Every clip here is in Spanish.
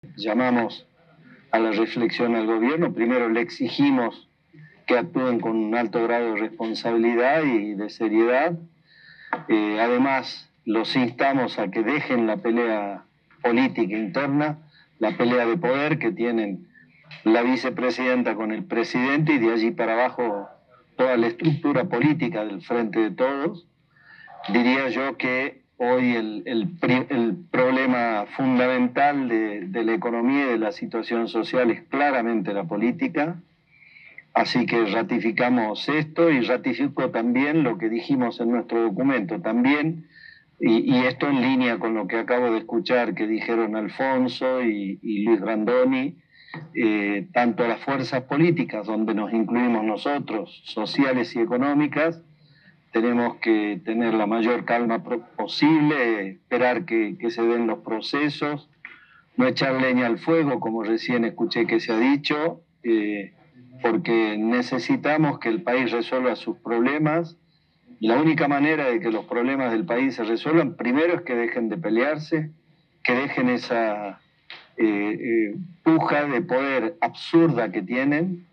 Llamamos a la reflexión al gobierno. Primero le exigimos que actúen con un alto grado de responsabilidad y de seriedad. Además, los instamos a que dejen la pelea política interna, la pelea de poder que tienen la vicepresidenta con el presidente y de allí para abajo toda la estructura política del Frente de Todos. Diría yo que hoy el problema fundamental de la economía y de la situación social es claramente la política. Así que ratificamos esto y ratifico también lo que dijimos en nuestro documento. También, y esto en línea con lo que acabo de escuchar que dijeron Alfonso y Luis Grandoni, tanto las fuerzas políticas, donde nos incluimos nosotros, sociales y económicas, tenemos que tener la mayor calma posible, esperar que se den los procesos, no echar leña al fuego, como recién escuché que se ha dicho, porque necesitamos que el país resuelva sus problemas. La única manera de que los problemas del país se resuelvan, primero es que dejen de pelearse, que dejen esa puja de poder absurda que tienen,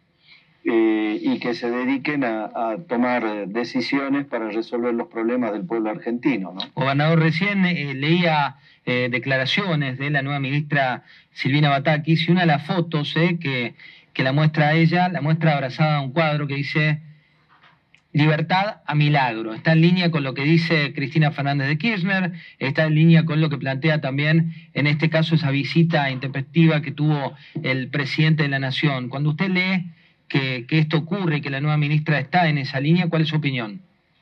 y que se dediquen a tomar decisiones para resolver los problemas del pueblo argentino, ¿no? Gobernador, recién leía declaraciones de la nueva ministra Silvina Batakis y una de las fotos que la muestra a ella, la muestra abrazada a un cuadro que dice libertad a milagro. Está en línea con lo que dice Cristina Fernández de Kirchner, está en línea con lo que plantea también, en este caso, esa visita intempestiva que tuvo el presidente de la Nación. Cuando usted lee que esto ocurre y que la nueva ministra está en esa línea, ¿cuál es su opinión?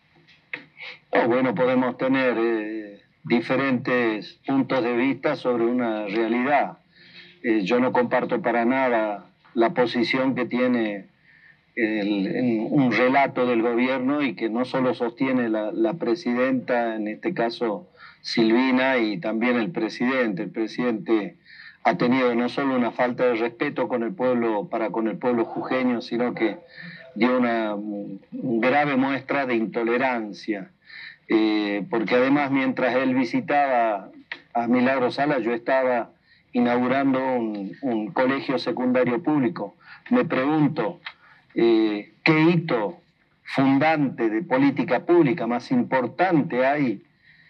Bueno, podemos tener diferentes puntos de vista sobre una realidad. Yo no comparto para nada la posición que tiene un relato del gobierno y que no solo sostiene la presidenta, en este caso Silvina, y también el presidente. El presidente ha tenido no solo una falta de respeto con el pueblo, para con el pueblo jujeño, sino que dio una grave muestra de intolerancia. Porque además, mientras él visitaba a Milagro Sala, yo estaba inaugurando un colegio secundario público. Me pregunto, ¿qué hito fundante de política pública más importante hay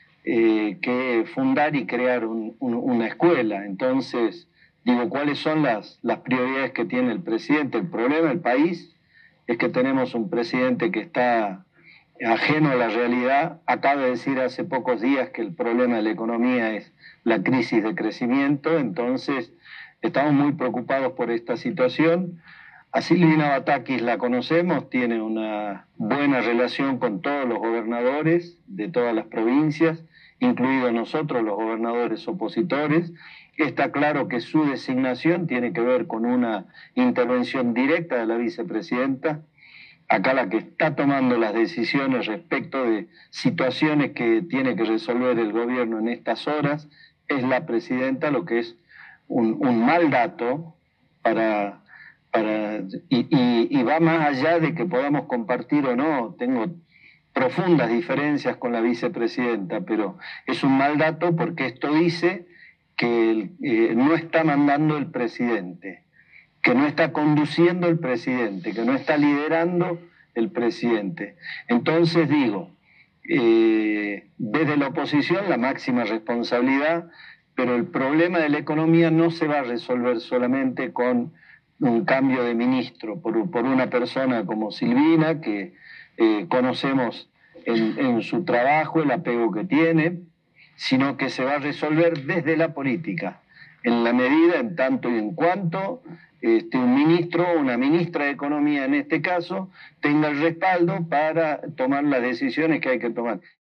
que fundar y crear una escuela? Entonces, digo, ¿cuáles son las prioridades que tiene el presidente? El problema del país es que tenemos un presidente que está ajeno a la realidad. Acaba de decir hace pocos días que el problema de la economía es la crisis de crecimiento, entonces estamos muy preocupados por esta situación. A Silvina Batakis la conocemos, tiene una buena relación con todos los gobernadores de todas las provincias, incluidos nosotros, los gobernadores opositores. Está claro que su designación tiene que ver con una intervención directa de la vicepresidenta. Acá la que está tomando las decisiones respecto de situaciones que tiene que resolver el gobierno en estas horas es la presidenta, lo que es un mal dato y va más allá de que podamos compartir o no. Tengo profundas diferencias con la vicepresidenta, pero es un mal dato porque esto dice que no está mandando el presidente, que no está conduciendo el presidente, que no está liderando el presidente. Entonces digo, desde la oposición la máxima responsabilidad, pero el problema de la economía no se va a resolver solamente con un cambio de ministro por una persona como Silvina, que conocemos en su trabajo el apego que tiene, sino que se va a resolver desde la política, en la medida, en tanto y en cuanto un ministro o una ministra de Economía, en este caso, tenga el respaldo para tomar las decisiones que hay que tomar.